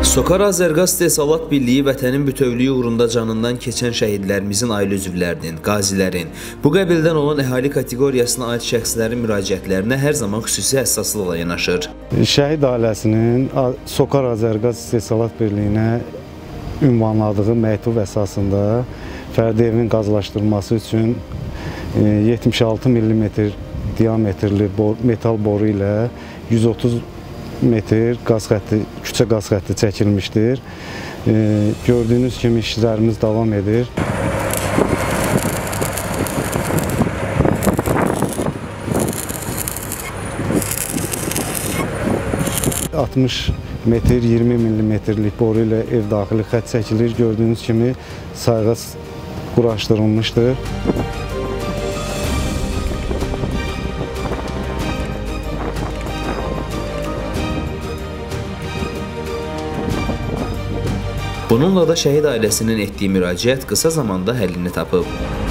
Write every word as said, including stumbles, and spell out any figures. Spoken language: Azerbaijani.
Sokar Azərqaz İstehsalat Birliyi vətənin bütövlüyü uğrunda canından keçən şəhidlərimizin ailə üzvlərinin, qazilərin, bu qəbildən olan əhali kateqoriyasına aid şəxslərin müraciətlərinə hər zaman xüsusi həssaslıqla yanaşır. Şəhid ailəsinin Sokar Azərqaz İstehsalat Birliyinə ünvanladığı məktub əsasında fərdi evin qazlaşdırılması üçün yetmiş altı millimetr diametrli metal boru ilə yüz otuz metr qaz xətti, küçə qaz xətti çəkilmişdir. E, gördüyünüz kimi işlərimiz davam edir. altmış metr, iyirmi millimetrlik boru ilə ev daxili xətt çəkilir. Gördüyünüz kimi sayğac quraşdırılmışdır. Bununla da şəhid ailəsinin etdiyi müraciət qısa zamanda həllini tapıb.